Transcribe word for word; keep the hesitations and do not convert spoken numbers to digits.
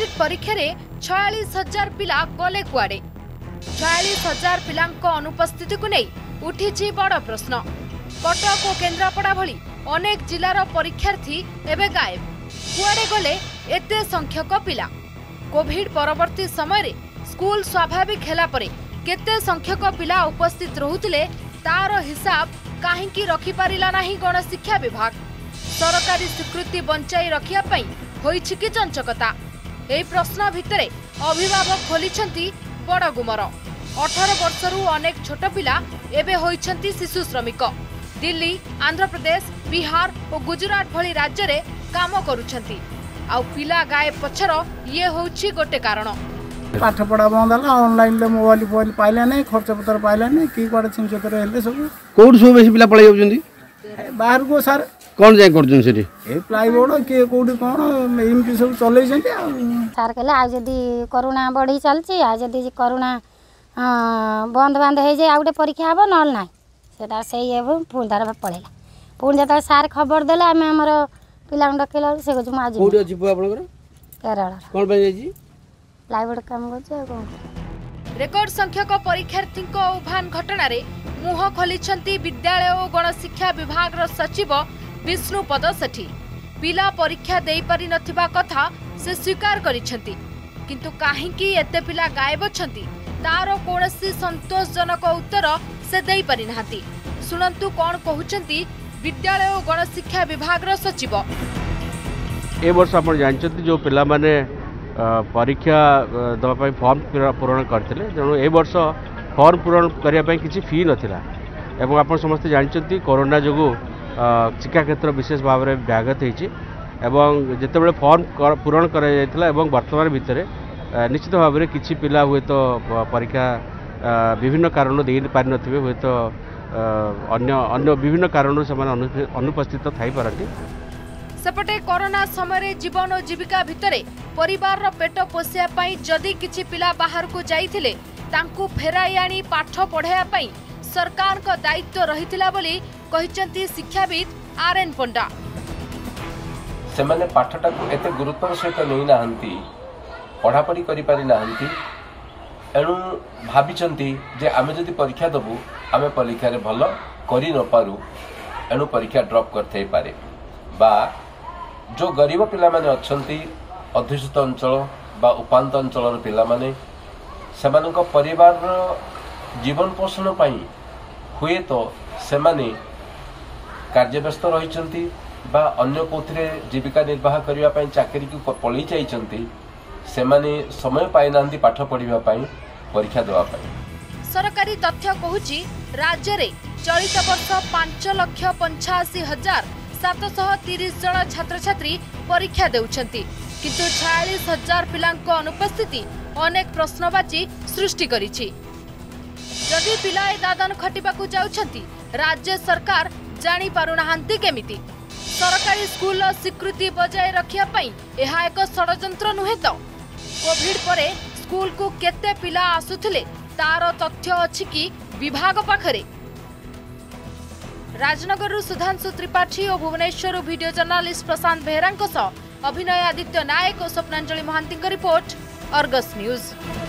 Matric परीक्षा रे छयालीस हजार पिला गले कुआडे। छयालीस हजार पिलांको अनुपस्थिति को नहीं उठी बड़ प्रश्न। कटक और केन्द्रापड़ा भली अनेक जिलार परीक्षार्थी एवं गायब। कुआडे गले एते संख्यक पिला। कोविड परवर्ती समय रे स्कूल स्वाभाविक हेला परे केते संख्यक पिला उपस्थित रहुतिले तार हिसाब काहेकि रखि पारिला नाही गणशिक्षा विभाग। सरकारी स्वीकृति बंचाई रखिया पई होइछि कि चंचकता। एही प्रश्न भितरे अभिभावक खोलिछंती बड़ गुमर। अठारह वर्षरू अनेक छोट पिला एबे होइछंती शिशु श्रमिक। दिल्ली, आंध्र प्रदेश, बिहार और गुजरात भली राज्य रे काम करूछंती। आ पिला गायब पछर ये होउछि गोटे कारण। पाठ पढ़ा बंद है ऑनलाइन ले मोबाइल फोन पाइला नहीं खर्च पत्र पाइला नहीं की कुआडे छिंचतर हेले सब कोड सब बेसी पिला पळै जाउछंती बाहर को सर कोन जाय करछन सेठी ए प्लाईबोर्ड के कोडी कोन एमपी सब चलै छथि आ सर कहले आ जदी कोरोना बढ़ी चलछि आ जदी कोरोना बंद बंद हे जे आ गुटे परीक्षा हबो नल नाही सेटा सेही हेबो पुन तार पळैला पुन जता सर खबर देले हम हमर पिला डकेला से गजु आज कोडी अछि पु आपनकर केरल कोन बन जायछि प्लाईबोर्ड काम करछ। रेकर्ड संख्यक परीक्षार्थी उभान घटना रे मुह खोलिछंती विद्यालय और गणशिक्षा विभाग रो सचिव विष्णुपद सेठी। पिला परीक्षा देई पारि नथिबा कथा से स्वीकार करिछंती, किंतु काहेकि एते पिला गायब छंती तारो कोनसी संतोषजनक उत्तर से देई पारि नाहांती। सुनंतु कोन कहउछंती विद्यालय और गणशिक्षा विभाग रो सचिव। ए वर्ष आपण जानछंती जो पिला माने परीक्षा दवा फॉर्म पूरण करते तेणु ए वर्ष फॉर्म पूरण करने किसी फी नाला एवं आप समस्ते जानते कोरोना जो शिक्षा क्षेत्र विशेष भाव में व्याघत होती जिते फॉर्म पूरण कर वर्तमान भितर निश्चित भाव में किसी पिला हुए तो परीक्षा विभिन्न कारण दे पारि नथिबे हुए तो अन्य अन्य विभिन्न कारणों से अनुपस्थित थाई पारती। सेपटे कोरोना समय जीवन और जीविका भितरे परिवार रो पेट पोषिया पई जदि किछि पिला बाहर को जाइथिले तांकु फेराई आनी पाठ पढ़ाया पई सरकार को दायित्व रहिथिला बोली कहिचंती शिक्षाविद आर एन पंडा। से माने पाठटा को एते गुरुत्व सहित नै नाहंती पढ़ा पढ़ी करि पारि नाहंती एणु भाबिचंती जे आमे जदि परीक्षा दबु आमे परीक्षा रे भलो करि न पारु एणु परीक्षा ड्रॉप करथै पारे बा जो गरीब पिला माने अछंती अध्युषित अंचल बा उपांत अंचल पिला माने सेमानक परिवार जीवन पोषण पाई हुए तो सेमाने कार्यव्यस्त रहिचंती बा अन्य कोथरे जीविका निर्वाह करिवा पाई चाकरी को पळी जाइचंती सेमाने समय पाई नांती पाठ पढिबा पाई परीक्षा देवा पाई। सरकारी तथ्य कहूची राज्य रे चलित वर्ष पांच लाख पचासी हजार सात सौ तीस जन छात्र छात्री परीक्षा देउछंती, किंतु छयालीस हजार पिलांको अनुपस्थिति अनेक प्रश्नवाची सृष्टि करिछि। जदि पिला दादन खटिबाकू जाउछंती राज्य सरकार जानी पारुनाहांती केमिति सरकारी स्कूल स्वीकृति बजाय रखिया पई एहा एक षडयंत्र नुहे तो कोविड परे स्कूल को केते पिला आसुथिले तार तथ्य अछि कि विभाग पाखरे। राजनगर सुधांशु त्रिपाठी और भुवनेश्वर वीडियो जर्नालिस्ट प्रशांत बेहरा अभिनय आदित्य नायक और Swapnanjali Mohanty report Argus news.